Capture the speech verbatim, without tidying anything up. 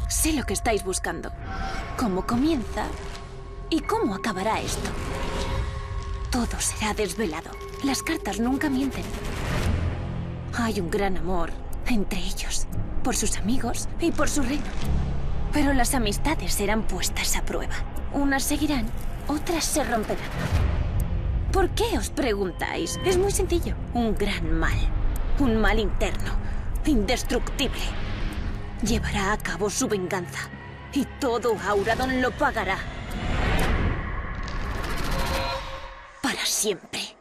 Sé lo que estáis buscando. Cómo comienza y cómo acabará esto. Todo será desvelado. Las cartas nunca mienten. Hay un gran amor entre ellos, por sus amigos y por su reino. Pero las amistades serán puestas a prueba. Unas seguirán, otras se romperán. ¿Por qué os preguntáis? Es muy sencillo. Un gran mal. Un mal interno, indestructible. Llevará a cabo su venganza. Y todo Auradon lo pagará. Para siempre.